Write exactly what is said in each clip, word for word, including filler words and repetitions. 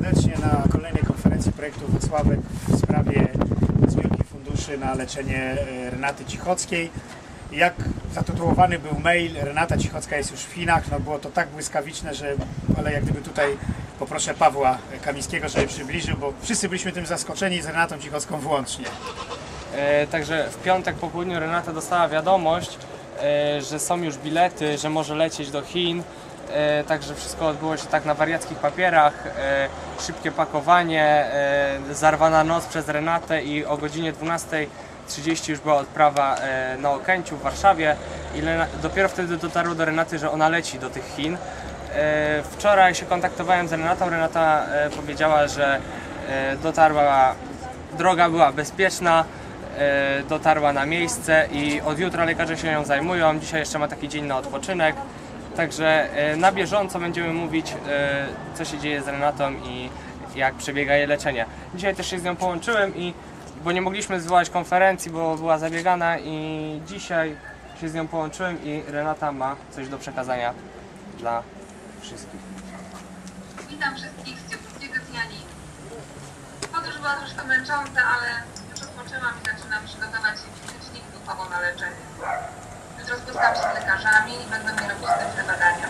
serdecznie na kolejnej konferencji projektu Włocławek w sprawie zbiórki funduszy na leczenie Renaty Cichockiej. Jak zatytułowany był mail, Renata Cichocka jest już w Chinach, no było to tak błyskawiczne, że ale jak gdyby tutaj poproszę Pawła Kamińskiego, żeby przybliżył, bo wszyscy byliśmy tym zaskoczeni, z Renatą Cichocką włącznie. E, także w piątek po południu Renata dostała wiadomość, e, że są już bilety, że może lecieć do Chin. E, także wszystko odbyło się tak na wariackich papierach, e, szybkie pakowanie, e, zarwana noc przez Renatę i o godzinie dwunastej trzydzieści już była odprawa e, na Okęciu w Warszawie i Lena, dopiero wtedy dotarło do Renaty, że ona leci do tych Chin. E, wczoraj się kontaktowałem z Renatą, Renata e, powiedziała, że e, dotarła, droga była bezpieczna, e, dotarła na miejsce i od jutra lekarze się nią zajmują, dzisiaj jeszcze ma taki dzień na odpoczynek. Także na bieżąco będziemy mówić, co się dzieje z Renatą i jak przebiega jej leczenie. Dzisiaj też się z nią połączyłem, i, bo nie mogliśmy zwołać konferencji, bo była zabiegana, i dzisiaj się z nią połączyłem i Renata ma coś do przekazania dla wszystkich. Witam wszystkich z ciepłego dnia. Podróż była troszkę męcząca, ale już odpoczęłam i zaczynam przygotować przeciwnik duchowo na leczenie. Jutro spotkam się z lekarzami i będą mi robić te badania.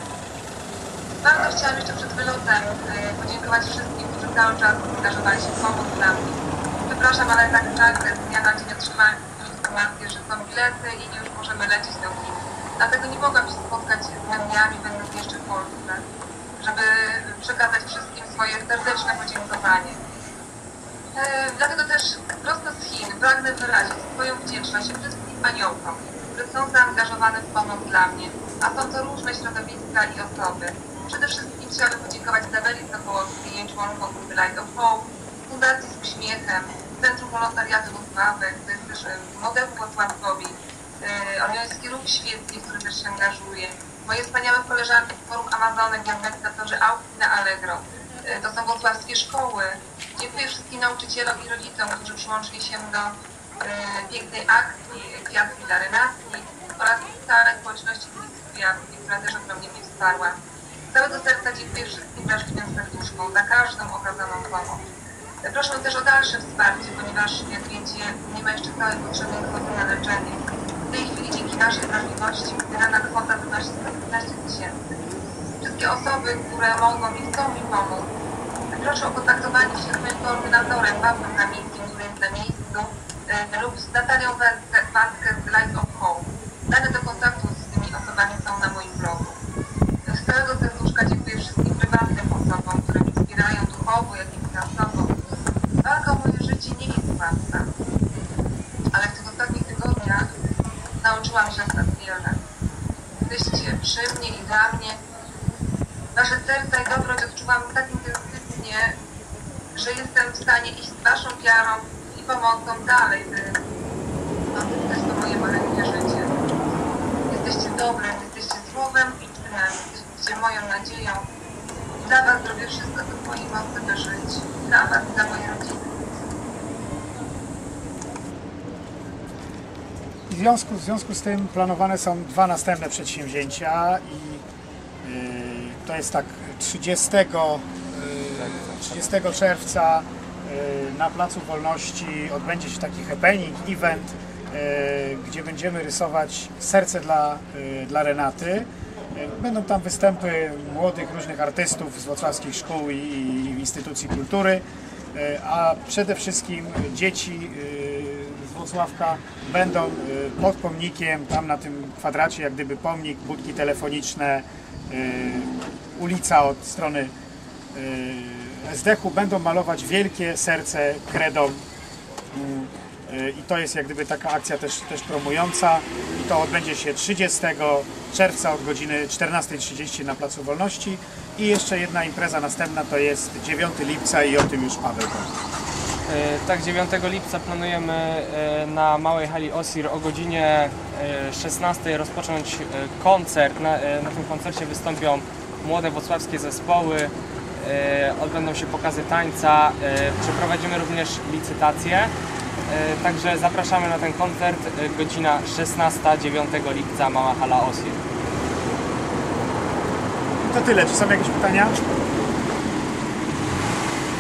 Bardzo chciałam jeszcze przed wylotem podziękować wszystkim, którzy cały czas angażowali się w pomoc dla mnie. Przepraszam, ale tak nagle z dnia na dzień otrzymałem informację, że są bilety i już możemy lecieć do Chin. Dlatego nie mogłam się spotkać z mediami, będąc jeszcze w Polsce, żeby przekazać wszystkim swoje serdeczne podziękowanie. E, dlatego też prosto z Chin pragnę wyrazić swoją wdzięczność wszystkim aniołkom, które są zaangażowane w pomoc dla mnie, a są to różne środowiska i osoby. Przede wszystkim chciałabym podziękować Daweli Sokołowskiej, jej członkom grupy Light of Hope, Fundacji z Uśmiechem, Centrum Wolontariatu Włocławek, to jest też modelu Włocławkowi, Orioński Ruch Świecki, który też się angażuje, moje wspaniałe koleżanki z Forum Amazonek i organizatorzy aukcji na Allegro. To są włocławskie szkoły. Dziękuję wszystkim nauczycielom i rodzicom, którzy przyłączyli się do pięknej akcji Kwiatki dla Renatki oraz całej społeczności Kwiatki, która też ogromnie mnie wsparła. Z całego serca dziękuję wszystkim wrażliwym serduszkom za każdą okazaną pomoc. Proszę też o dalsze wsparcie, ponieważ jak wiecie, nie ma jeszcze całej potrzebnej kwoty na leczenie. W tej chwili dzięki naszej wrażliwości wybierana kwota wynosi sto piętnaście tysięcy. Wszystkie osoby, które mogą i chcą mi pomóc, proszę o kontaktowanie się z moim koordynatorem Pawłem Kamińskim, który jest na miejscu, lub z Natalią Wędkę z Light of Hope. Dane do kontaktu z tymi osobami są na moim blogu. Z całego serduszka dziękuję wszystkim prywatnym osobom, które mnie wspierają duchowo, jak i finansowo. Walka o moje życie nie jest łatwa, ale w tych ostatnich tygodniach nauczyłam się tak wiele. Jesteście przy mnie i dla mnie. Wasze serca i dobroć odczuwam tak intensywnie, że jestem w stanie iść z waszą wiarą i pomocą dalej, by odzyskać to moje maleńkie życie. Jesteście dobrem, jesteście słowem i czynem, jesteście moją nadzieją. Dla was zrobię wszystko, co w mojej mocy, by żyć. Dla was i dla mojej rodziny. W związku, w związku z tym planowane są dwa następne przedsięwzięcia i yy, to jest tak trzydziestego czerwca yy, na Placu Wolności odbędzie się taki happening, event, yy, gdzie będziemy rysować serce dla, yy, dla Renaty. Yy, będą tam występy młodych różnych artystów z wrocławskich szkół i, i instytucji kultury, yy, a przede wszystkim dzieci yy, z Włocławka będą pod pomnikiem, tam na tym kwadracie jak gdyby pomnik, budki telefoniczne, ulica od strony S D H-u, będą malować wielkie serce kredą i to jest jak gdyby taka akcja też, też promująca i to odbędzie się trzydziestego czerwca od godziny czternastej trzydzieści na Placu Wolności i jeszcze jedna impreza następna to jest dziewiątego lipca i o tym już Paweł powie. Tak, dziewiątego lipca planujemy na Małej Hali Osir o godzinie szesnastej rozpocząć koncert. Na, na tym koncercie wystąpią młode wrocławskie zespoły, odbędą się pokazy tańca, przeprowadzimy również licytację. Także zapraszamy na ten koncert, godzina szesnasta, dziewiątego lipca, Mała Hala Osir. To tyle. Czy są jakieś pytania?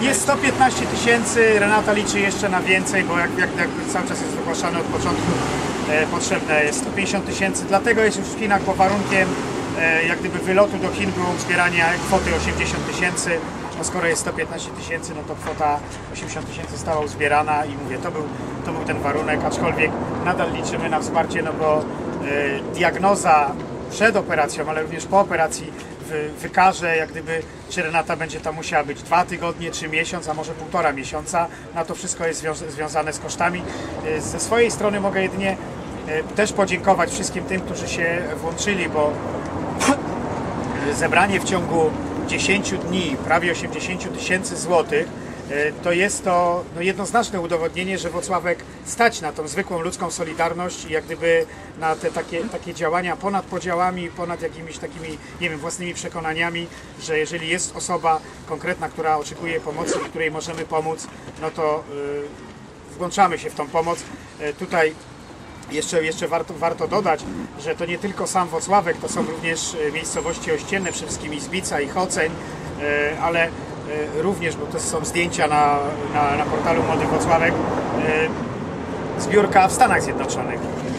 Jest sto piętnaście tysięcy, Renata liczy jeszcze na więcej, bo jak, jak, jak cały czas jest wygłaszane od początku, e, potrzebne jest sto pięćdziesiąt tysięcy, dlatego jest już w Chinach, bo warunkiem e, jak gdyby wylotu do Chin było zbieranie kwoty osiemdziesiąt tysięcy. No skoro jest sto piętnaście tysięcy, no to kwota osiemdziesiąt tysięcy została uzbierana i mówię, to był, to był ten warunek, aczkolwiek nadal liczymy na wsparcie, no bo e, diagnoza przed operacją, ale również po operacji wy, wykaże, jak gdyby, czy Renata będzie tam musiała być dwa tygodnie, czy miesiąc, a może półtora miesiąca. Na to wszystko jest zwią związane z kosztami. E, ze swojej strony mogę jedynie e, też podziękować wszystkim tym, którzy się włączyli, bo zebranie w ciągu dziesięciu dni prawie osiemdziesiąt tysięcy złotych to jest to no, jednoznaczne udowodnienie, że Włocławek stać na tą zwykłą ludzką solidarność i jak gdyby na te takie, takie działania ponad podziałami, ponad jakimiś takimi, nie wiem, własnymi przekonaniami, że jeżeli jest osoba konkretna, która oczekuje pomocy i której możemy pomóc, no to yy, włączamy się w tą pomoc. Yy, tutaj Jeszcze, jeszcze warto, warto dodać, że to nie tylko sam Włocławek, to są również miejscowości ościenne, przede wszystkim Izbica i Choceń, ale również, bo to są zdjęcia na, na, na portalu Młody Włocławek, zbiórka w Stanach Zjednoczonych,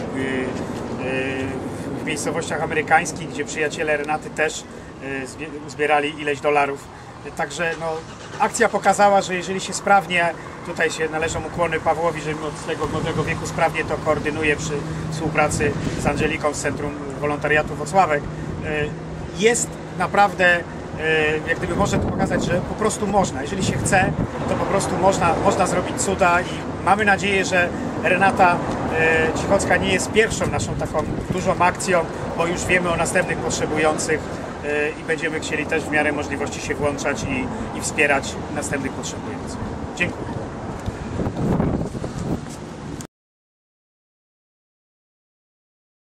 w miejscowościach amerykańskich, gdzie przyjaciele Renaty też zbierali ileś dolarów. Także no, akcja pokazała, że jeżeli się sprawnie, tutaj się należą ukłony Pawłowi, że od tego młodego wieku sprawnie to koordynuje przy współpracy z Angeliką z Centrum Wolontariatu Włocławek, jest naprawdę, jak gdyby może to pokazać, że po prostu można. Jeżeli się chce, to po prostu można, można zrobić cuda i mamy nadzieję, że Renata Cichocka nie jest pierwszą naszą taką dużą akcją, bo już wiemy o następnych potrzebujących i będziemy chcieli też w miarę możliwości się włączać i, i wspierać następnych potrzebujących. Dziękuję.